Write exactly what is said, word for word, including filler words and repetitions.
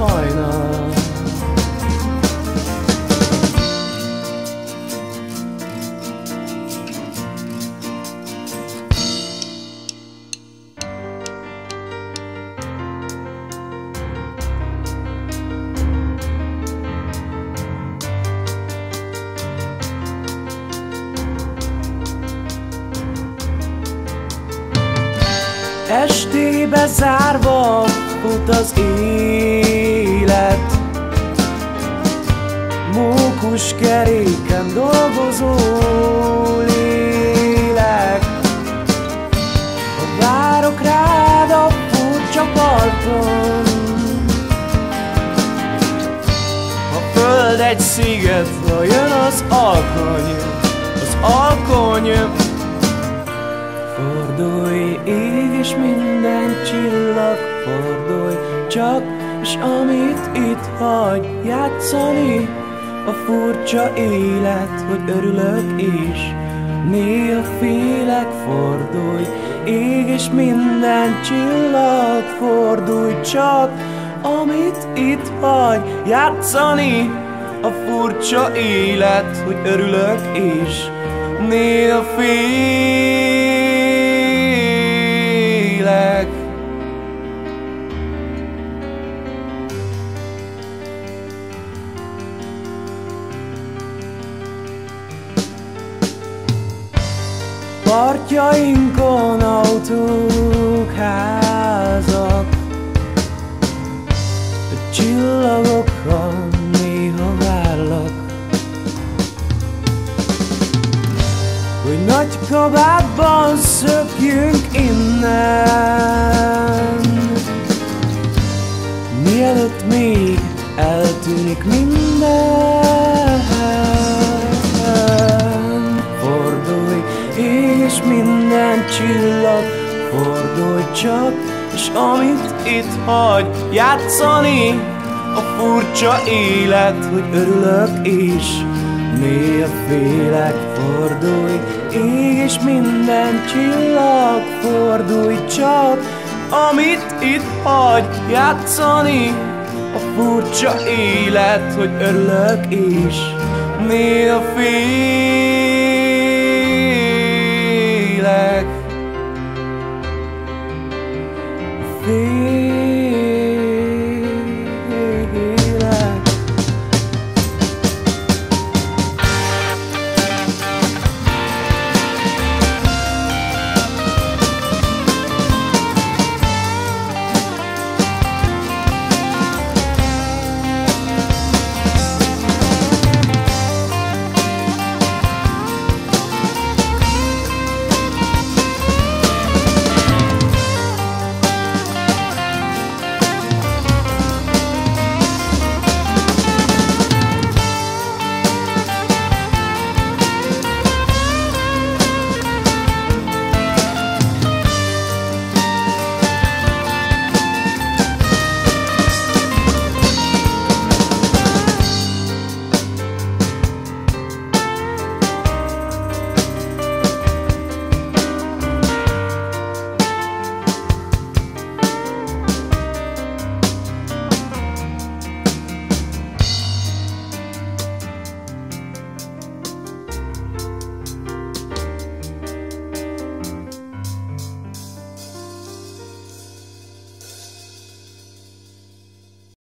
hajnal. Estébe zárva fut az élet, mókus keréken dolgozó lélek. Ha várok rád a furcsa parton, a föld egy sziget, ha jön az alkony, az alkony. Fordulj ég és minden csillag, fordulj csak, és amit itt hagy játszani, a furcsa élet, hogy örülök is, néha félek. Fordulj ég és minden csillag, fordulj csak, amit itt hagy játszani, a furcsa élet, hogy örülök is, néha félek. Partjainkon autók, házak, a csillagokkal néha várlak, hogy nagy kabátban szökjünk innen, mielőtt még eltűnik minden. Fordulj és minden csillag, fordulj csak, és amit itt hagy játszani, a furcsa élet, hogy örülök is, néha félek. Fordulj és minden csillag, fordulj csak, amit itt hagy játszani, a furcsa élet, hogy örülök is, néha félek. Félek.